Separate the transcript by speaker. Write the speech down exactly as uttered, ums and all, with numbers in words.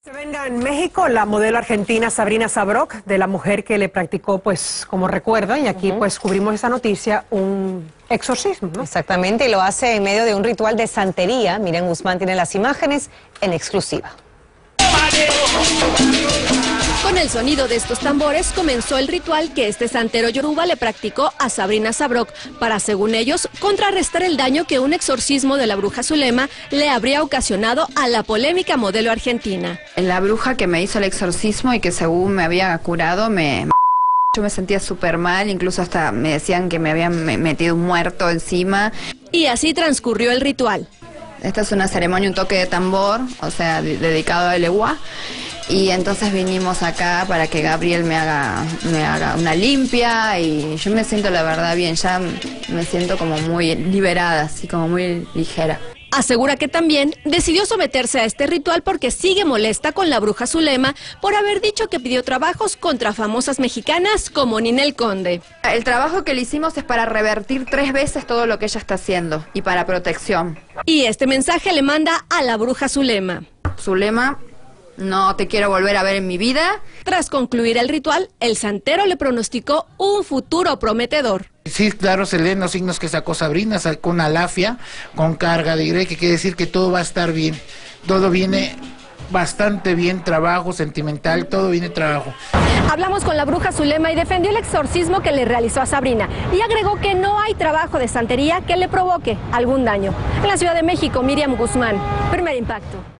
Speaker 1: Se venga en México la modelo argentina Sabrina Sabrok, de la mujer que le practicó, pues, como recuerdan, y aquí uh-huh. pues cubrimos esa noticia, un exorcismo, ¿no?
Speaker 2: Exactamente, y lo hace en medio de un ritual de santería. Miren, Guzmán tiene las imágenes en exclusiva.
Speaker 3: Con el sonido de estos tambores comenzó el ritual que este santero yoruba le practicó a Sabrina Sabrok para, según ellos, contrarrestar el daño que un exorcismo de la bruja Zulema le habría ocasionado a la polémica modelo argentina.
Speaker 4: La bruja que me hizo el exorcismo y que según me había curado, me... yo me sentía súper mal, incluso hasta me decían que me habían metido un muerto encima.
Speaker 3: Y así transcurrió el ritual.
Speaker 4: Esta es una ceremonia, un toque de tambor, o sea, dedicado al Ewa. Y entonces vinimos acá para que Gabriel me haga, me haga una limpia y yo me siento la verdad bien, ya me siento como muy liberada, así como muy ligera.
Speaker 3: Asegura que también decidió someterse a este ritual porque sigue molesta con la bruja Zulema por haber dicho que pidió trabajos contra famosas mexicanas como Ninel Conde.
Speaker 4: El trabajo que le hicimos es para revertir tres veces todo lo que ella está haciendo y para protección.
Speaker 3: Y este mensaje le manda a la bruja Zulema.
Speaker 4: Zulema, no te quiero volver a ver en mi vida.
Speaker 3: Tras concluir el ritual, el santero le pronosticó un futuro prometedor.
Speaker 5: Sí, claro, se leen los signos que sacó Sabrina, sacó una lafia con carga de grey, que quiere decir que todo va a estar bien. Todo viene bastante bien, trabajo sentimental, todo viene trabajo.
Speaker 3: Hablamos con la bruja Zulema y defendió el exorcismo que le realizó a Sabrina y agregó que no hay trabajo de santería que le provoque algún daño. En la Ciudad de México, Miriam Guzmán, Primer Impacto.